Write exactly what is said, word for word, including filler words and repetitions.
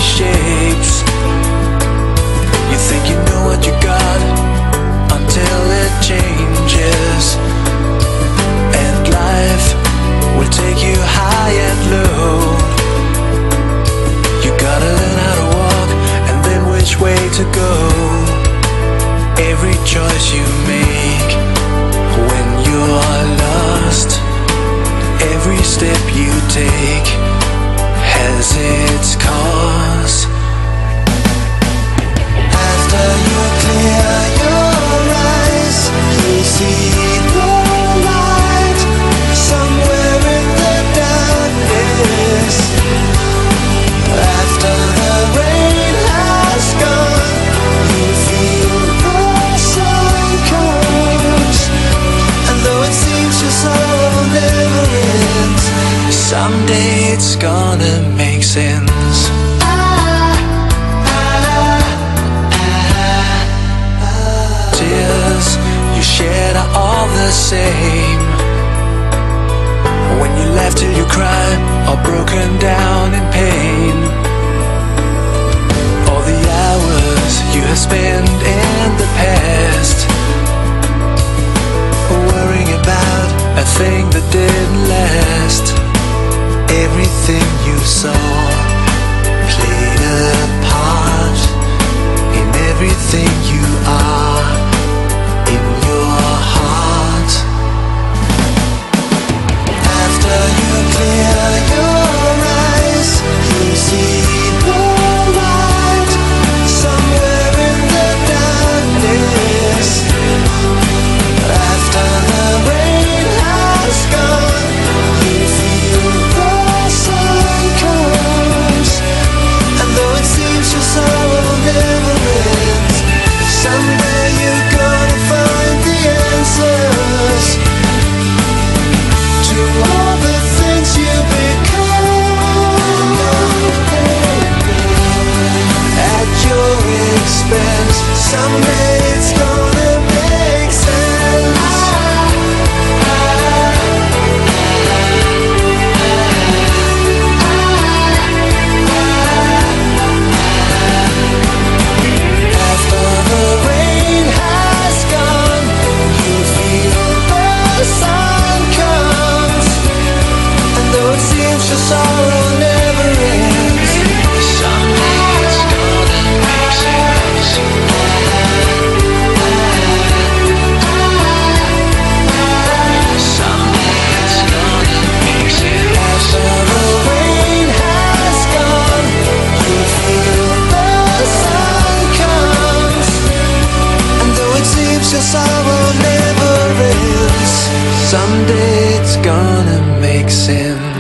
shapes. You think you know what you got until it changes, and life will take you high and low. You gotta learn how to walk and then which way to go. Every choice you make when you're lost, every step you take has its cause. After you clear your eyes, you see the light somewhere in the darkness. After the rain has gone, you feel the sun comes, and though it seems your sorrow never ends, someday it's gonna make sense. Tears you shed are all the same. When you laugh till you cry, or broken down in pain. All the hours you have spent in the past, worrying about a thing that didn't last. Everything you saw played a part in everything you are, in your heart. After you clear your eyes, you see the light somewhere in the darkness. After the rain has gone, you feel the sun comes, and though it seems your sorrow never ends, someday you're gonna find the answers to all the things you become. At your expense, someday it's gonna make sense. After the rain has gone, you feel the sun comes, and though it seems your sorrow never ends, someday it's gonna make sense. Someday it's gonna make sense. After the rain has gone, you feel the sun comes, and though it seems your sorrow never ends, someday it's gonna make sense.